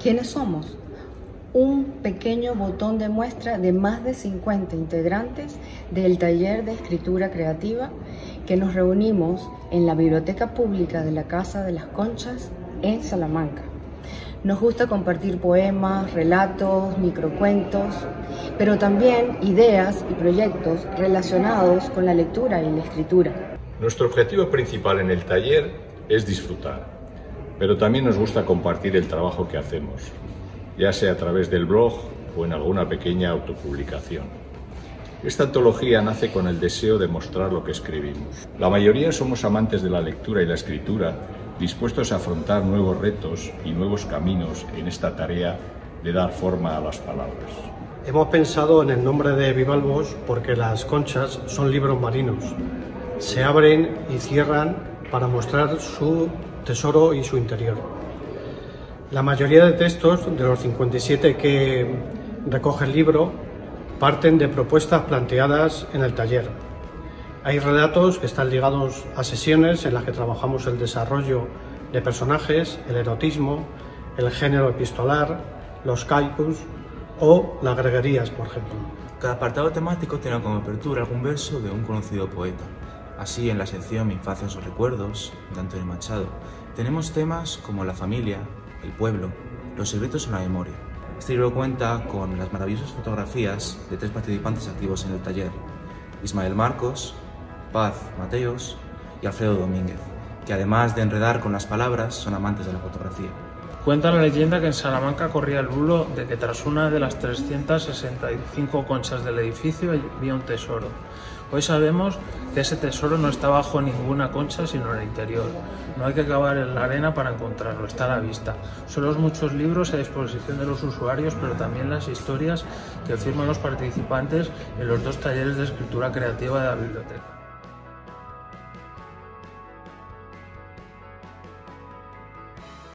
¿Quiénes somos? Un pequeño botón de muestra de más de 50 integrantes del taller de escritura creativa que nos reunimos en la Biblioteca Pública de la Casa de las Conchas en Salamanca. Nos gusta compartir poemas, relatos, microcuentos, pero también ideas y proyectos relacionados con la lectura y la escritura. Nuestro objetivo principal en el taller es disfrutar, pero también nos gusta compartir el trabajo que hacemos, ya sea a través del blog o en alguna pequeña autopublicación. Esta antología nace con el deseo de mostrar lo que escribimos. La mayoría somos amantes de la lectura y la escritura, dispuestos a afrontar nuevos retos y nuevos caminos en esta tarea de dar forma a las palabras. Hemos pensado en el nombre de Bivalvos porque las conchas son libros marinos. Se abren y cierran para mostrar su tesoro y su interior. La mayoría de textos, de los 57 que recoge el libro, parten de propuestas planteadas en el taller. Hay relatos que están ligados a sesiones en las que trabajamos el desarrollo de personajes, el erotismo, el género epistolar, los haikus o las greguerías, por ejemplo. Cada apartado temático tiene como apertura algún verso de un conocido poeta. Así, en la sección Mi infancia en sus recuerdos, de Antonio Machado, tenemos temas como la familia, el pueblo, los secretos en la memoria. Este libro cuenta con las maravillosas fotografías de 3 participantes activos en el taller: Ismael Marcos, Paz Mateos y Alfredo Domínguez, que además de enredar con las palabras, son amantes de la fotografía. Cuenta la leyenda que en Salamanca corría el bulo de que tras una de las 365 conchas del edificio había un tesoro. Hoy sabemos que ese tesoro no está bajo ninguna concha, sino en el interior. No hay que cavar en la arena para encontrarlo, está a la vista. Son los muchos libros a disposición de los usuarios, pero también las historias que firman los participantes en los 2 talleres de escritura creativa de la biblioteca.